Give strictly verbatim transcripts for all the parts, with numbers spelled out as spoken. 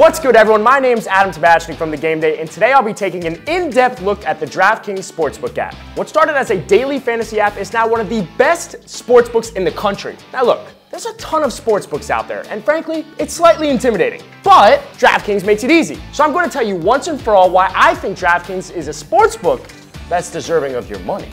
What's good, everyone? My name's Adam Tabachnik from The Game Day, and today I'll be taking an in-depth look at the DraftKings Sportsbook app. What started as a daily fantasy app is now one of the best sportsbooks in the country. Now look, there's a ton of sportsbooks out there, and frankly, it's slightly intimidating. But DraftKings makes it easy. So I'm going to tell you once and for all why I think DraftKings is a sportsbook that's deserving of your money.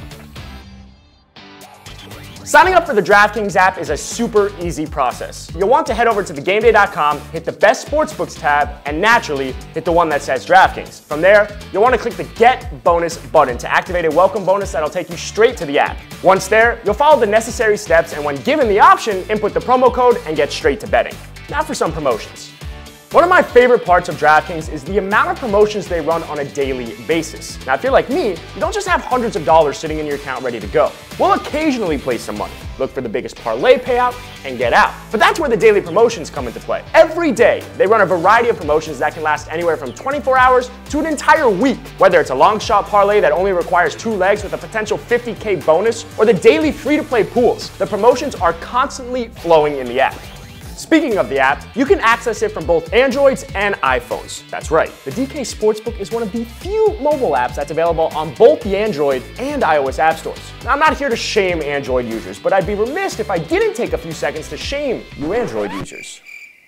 Signing up for the DraftKings app is a super easy process. You'll want to head over to the game day dot com, hit the Best Sportsbooks tab, and naturally, hit the one that says DraftKings. From there, you'll want to click the Get Bonus button to activate a welcome bonus that'll take you straight to the app. Once there, you'll follow the necessary steps, and when given the option, input the promo code and get straight to betting. Now for some promotions. One of my favorite parts of DraftKings is the amount of promotions they run on a daily basis. Now, if you're like me, you don't just have hundreds of dollars sitting in your account ready to go. We'll occasionally play some money, look for the biggest parlay payout, and get out. But that's where the daily promotions come into play. Every day, they run a variety of promotions that can last anywhere from twenty-four hours to an entire week. Whether it's a long shot parlay that only requires two legs with a potential fifty K bonus, or the daily free-to-play pools, the promotions are constantly flowing in the app. Speaking of the app, you can access it from both Androids and iPhones. That's right, the D K Sportsbook is one of the few mobile apps that's available on both the Android and iOS app stores. Now, I'm not here to shame Android users, but I'd be remiss if I didn't take a few seconds to shame you Android users.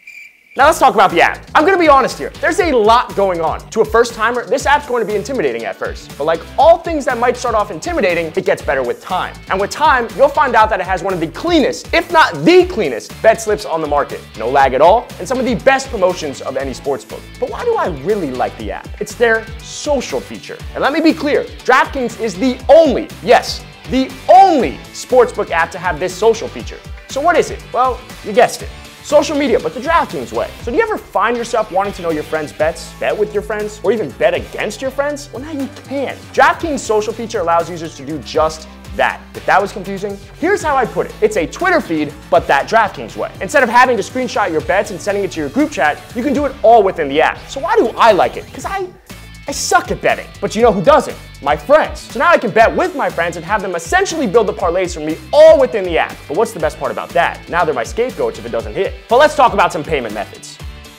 Now let's talk about the app. I'm gonna be honest here, there's a lot going on. To a first timer, this app's going to be intimidating at first, but like all things that might start off intimidating, it gets better with time. And with time, you'll find out that it has one of the cleanest, if not the cleanest, bet slips on the market. No lag at all, and some of the best promotions of any sportsbook. But why do I really like the app? It's their social feature. And let me be clear, DraftKings is the only, yes, the only sportsbook app to have this social feature. So what is it? Well, you guessed it. Social media, but the DraftKings way. So do you ever find yourself wanting to know your friends' bets, bet with your friends, or even bet against your friends? Well, now you can. DraftKings social feature allows users to do just that. If that was confusing, here's how I put it. It's a Twitter feed, but that DraftKings way. Instead of having to screenshot your bets and sending it to your group chat, you can do it all within the app. So why do I like it? Because I, I suck at betting. But you know who doesn't? My friends. So now I can bet with my friends and have them essentially build the parlays for me all within the app. But what's the best part about that? Now they're my scapegoats if it doesn't hit. But let's talk about some payment methods.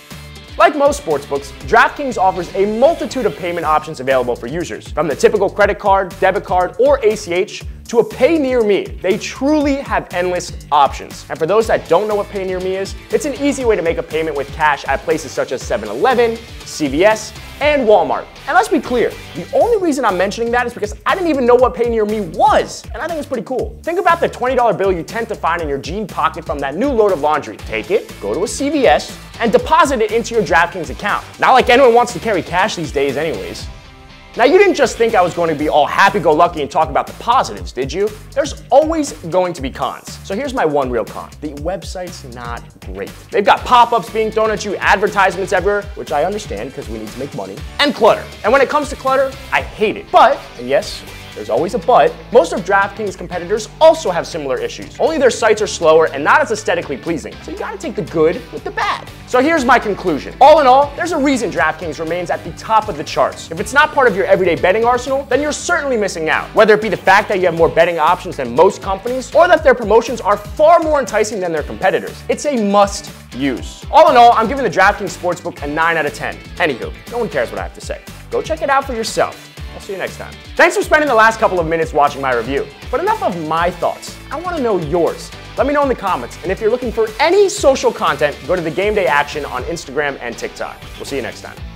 Like most sportsbooks, DraftKings offers a multitude of payment options available for users. From the typical credit card, debit card, or A C H, to a Pay Near Me, they truly have endless options. And for those that don't know what Pay Near Me is, it's an easy way to make a payment with cash at places such as seven eleven, C V S, and Walmart. And let's be clear, the only reason I'm mentioning that is because I didn't even know what Pay Near Me was, and I think it's pretty cool. Think about the twenty dollar bill you tend to find in your jean pocket from that new load of laundry. Take it, go to a C V S, and deposit it into your DraftKings account. Not like anyone wants to carry cash these days anyways. Now, you didn't just think I was going to be all happy-go-lucky and talk about the positives, did you? There's always going to be cons. So here's my one real con. The website's not great. They've got pop-ups being thrown at you, advertisements everywhere, which I understand because we need to make money, and clutter. And when it comes to clutter, I hate it. But, and yes, there's always a but, most of DraftKings competitors also have similar issues. Only their sites are slower and not as aesthetically pleasing. So you gotta take the good with the bad. So here's my conclusion. All in all, there's a reason DraftKings remains at the top of the charts. If it's not part of your everyday betting arsenal, then you're certainly missing out. Whether it be the fact that you have more betting options than most companies, or that their promotions are far more enticing than their competitors, it's a must use. All in all, I'm giving the DraftKings Sportsbook a nine out of ten. Anywho, no one cares what I have to say. Go check it out for yourself. I'll see you next time. Thanks for spending the last couple of minutes watching my review. But enough of my thoughts. I want to know yours. Let me know in the comments. And if you're looking for any social content, go to the Game Day Action on Instagram and TikTok. We'll see you next time.